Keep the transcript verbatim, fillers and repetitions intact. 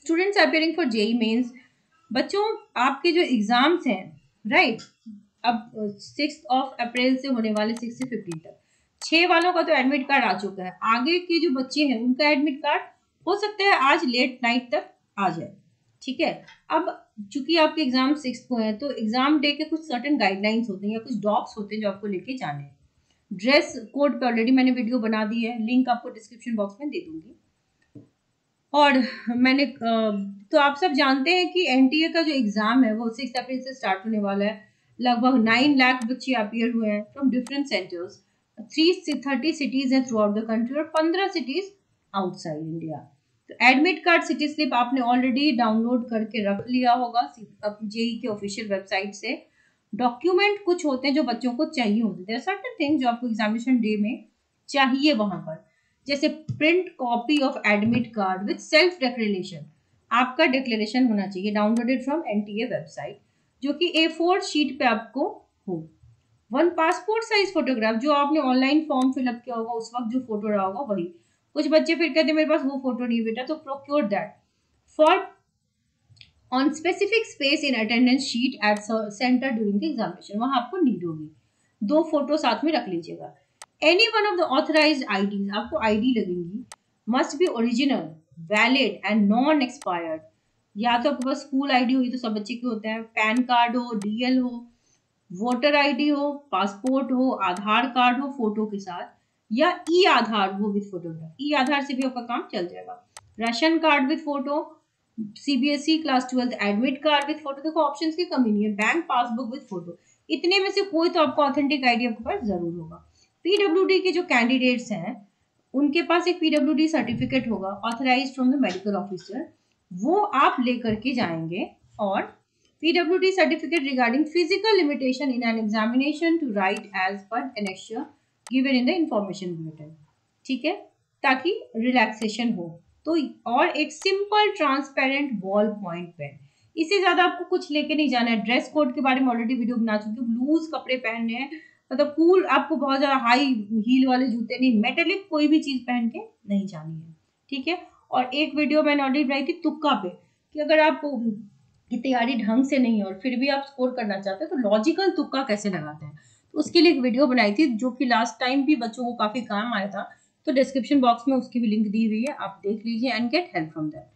Students appearing for JEE Mains, बच्चों आपके जो एग्जाम्स हैं राइट अब सिक्स ऑफ अप्रैल से होने वाले सिक्स से फिफ्टीन तक, छह वालों का तो एडमिट कार्ड आ चुका है, आगे के जो बच्चे हैं उनका एडमिट कार्ड हो सकता है आज लेट नाइट तक आ जाए, ठीक है। अब चूंकि आपके एग्जाम सिक्स को है तो एग्जाम डे के कुछ सर्टेन गाइडलाइंस होते हैं या कुछ डॉक्स होते हैं जो आपको लेके जाने हैं। ड्रेस कोड पे ऑलरेडी मैंने वीडियो बना दी है, लिंक आपको डिस्क्रिप्शन बॉक्स में दे दूंगी। और मैंने तो आप सब जानते हैं कि एनटीए का जो एग्जाम है वो सिक्स अप्रैल से स्टार्ट होने वाला है। लगभग नाइन लाख बच्चे अपियर हुए हैं from different centres, three thirty cities हैं थ्रू आउट द कंट्री और पंद्रह सिटीज आउटसाइड इंडिया। तो एडमिट कार्ड सिटी स्लिप आपने ऑलरेडी डाउनलोड करके रख लिया होगा जेई के ऑफिशियल वेबसाइट से। डॉक्यूमेंट कुछ होते हैं जो बच्चों को चाहिए होते हैं, सर्टेन थिंग्स जो आपको एग्जामिनेशन डे में चाहिए वहां पर, जैसे print copy of admit card with self declaration, आपका डिक्लेरेशन होना चाहिए डाउनलोडेड फ्रॉम एनटीए वेबसाइट, जो कि ए फोर शीट पे आपको हो। वन पासपोर्ट साइज फोटोग्राफ, जो आपने ऑनलाइन फॉर्म फिलअप किया होगा उस वक्त जो फोटो रहा होगा वही। कुछ बच्चे फिर कहते हैं मेरे पास वो फोटो नहीं बेटा, तो procure that for on specific space in attendance sheet at centre during the examination, वहां आपको नीड होगी। दो फोटो साथ में रख लीजिएगा। Any one of the authorised IDs, आपको आईडी लगेंगी, must be original valid and non expired. या तो आपके पास स्कूल आईडी हुई तो सब बच्चे के होते हैं, पैन कार्ड हो, डीएल हो, वोटर आईडी हो, पासपोर्ट हो, आधार कार्ड हो फोटो के साथ, या ई आधार हो विद फोटोग्राफ, ई आधार से भी आपका काम चल जाएगा। Ration card with photo, CBSE class twelfth admit card with photo, देखो ऑप्शंस की कमी नहीं है, बैंक पासबुक विद फोटो, इतने में से कोई तो आपको ऑथेंटिक आईडी आपके पास जरूर होगा। पीडब्ल्यूडी के जो कैंडिडेट्स हैं उनके पास एक पीडब्ल्यूडी सर्टिफिकेट होगा authorised from the medical officer, वो आप लेकर के जाएंगे। और PWD certificate regarding physical limitation in an examination to write as per annexure given in the information bulletin, ठीक है, ताकि रिलैक्सेशन हो। तो और एक simple transparent ball point pen, इससे ज्यादा आपको कुछ लेके नहीं जाना है। ड्रेस कोड के बारे में ऑलरेडी वीडियो बना चुकी हूँ, लूज कपड़े पहनने हैं, मतलब कूल, आपको बहुत ज्यादा हाई हील वाले जूते नहीं, मेटेलिक कोई भी चीज पहन के नहीं जानी है, ठीक है। और एक वीडियो मैंने ऑलरेडी बनाई थी तुक्का पे, कि अगर आप की तैयारी ढंग से नहीं है और फिर भी आप स्कोर करना चाहते हैं तो लॉजिकल तुक्का कैसे लगाते हैं, तो उसके लिए एक वीडियो बनाई थी जो कि लास्ट टाइम भी बच्चों को काफी काम आया था, तो डिस्क्रिप्शन बॉक्स में उसकी भी लिंक दी हुई है, आप देख लीजिए and get help from that.